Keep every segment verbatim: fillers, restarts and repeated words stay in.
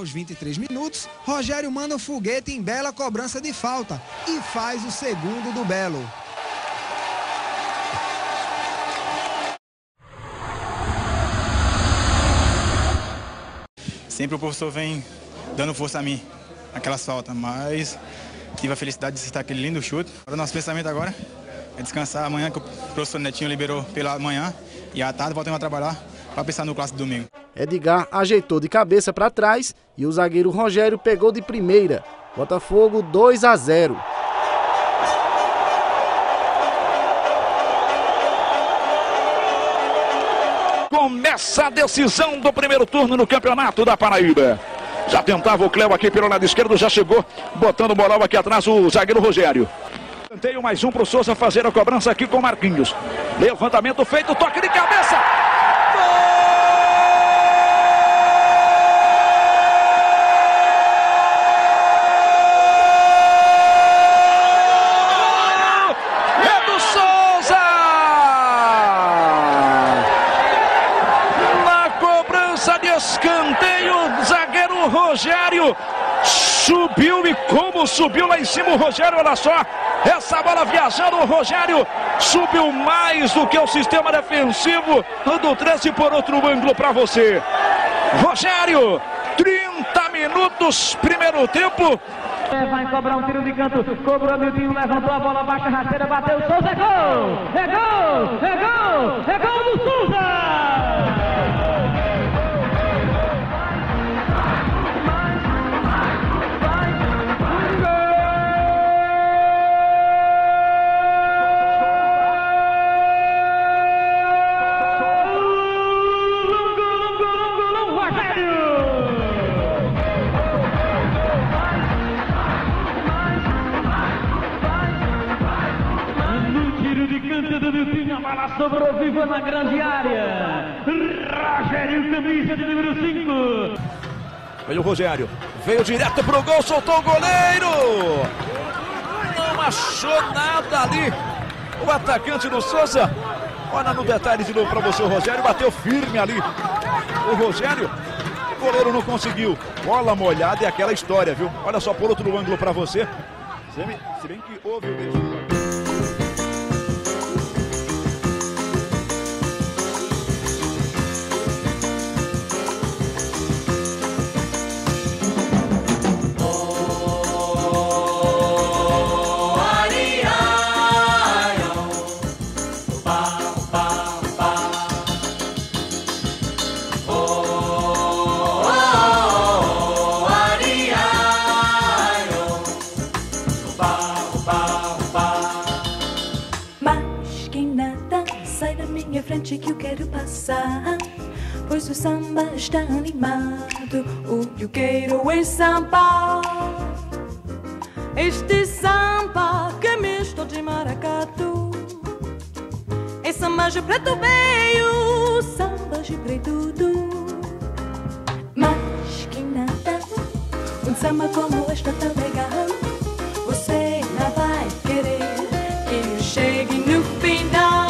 aos vinte e três minutos, Rogério manda o foguete em bela cobrança de falta e faz o segundo do Belo. Sempre o professor vem dando força a mim, naquelas faltas, mas tive a felicidade de acertar aquele lindo chute. O nosso pensamento agora é descansar amanhã, que o professor Netinho liberou pela manhã, e à tarde voltamos a trabalhar para pensar no clássico de domingo. Edgar ajeitou de cabeça para trás e o zagueiro Rogério pegou de primeira. Botafogo dois a zero. Começa a decisão do primeiro turno no Campeonato da Paraíba. Já tentava o Cléo aqui pelo lado esquerdo, já chegou botando moral aqui atrás o zagueiro Rogério. Tenteio mais um para o Souza fazer a cobrança aqui com Marquinhos. Levantamento feito, toque de cabeça. Escanteio, zagueiro Rogério subiu, e como subiu lá em cima o Rogério, olha só, essa bola viajando, o Rogério subiu mais do que o sistema defensivo do treze por outro ângulo para você. Rogério, trinta minutos, primeiro tempo. Vai cobrar um tiro de canto, cobrou Miltinho, levantou a bola baixa, rasteira, bateu, Souza, é gol! É gol! É gol! É gol do Souza! A bola sobrou viva na grande área. Rogério, camisa de número cinco. Veio o Rogério, veio direto pro gol, soltou o goleiro. Não achou nada ali o atacante do Souza. Olha no detalhe de novo para você, o Rogério bateu firme ali. O Rogério, o goleiro não conseguiu. Bola molhada e aquela história, viu? Olha só por outro ângulo para você. Se bem que houve o mesmo. Que eu quero passar, pois o samba está animado, o que eu quero é samba. Este samba que é misto de maracatu, é samba de preto veio, samba de preto do. Mas que nada, um samba como este tão legal, você não vai querer que eu chegue no final.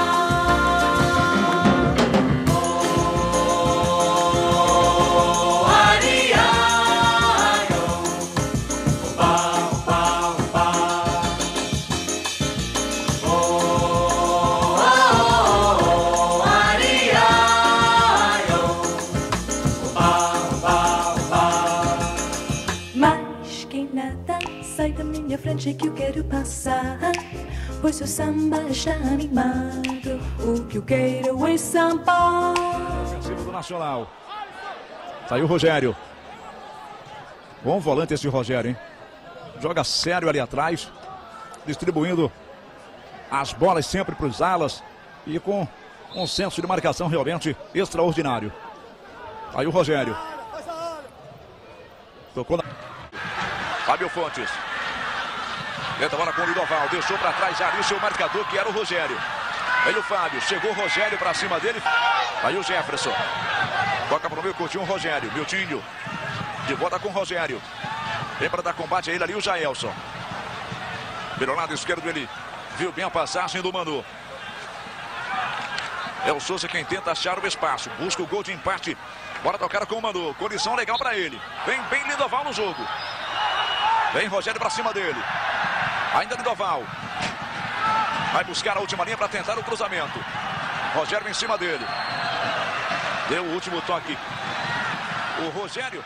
Frente que eu quero passar, pois o samba está animado, o que eu quero é samba. Defensivo do Nacional. Saiu o Rogério. Bom volante esse Rogério, hein? Joga sério ali atrás, distribuindo as bolas sempre para os alas e com um senso de marcação realmente extraordinário. Saiu o Rogério. Tocou na... Fábio Fontes. Tenta a bola com o Lidoval, deixou para trás já ali o seu marcador, que era o Rogério. Veio o Fábio, chegou o Rogério para cima dele. Aí o Jefferson. Toca para o meio, curtiu o Rogério. Miltinho, de volta com o Rogério. Vem para dar combate a ele ali o Jaelson. Pelo lado esquerdo ele viu bem a passagem do Manu. É o Souza quem tenta achar o espaço, busca o gol de empate Bora tocar com o Manu. Condição legal para ele. Vem bem Lindoval no jogo. Vem Rogério para cima dele. Ainda Lindoval. Vai buscar a última linha para tentar o cruzamento. Rogério em cima dele. Deu o último toque. O Rogério.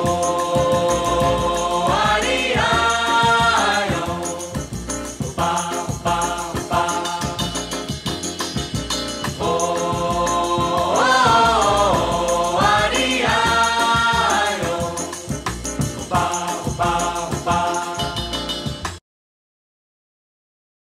Bye.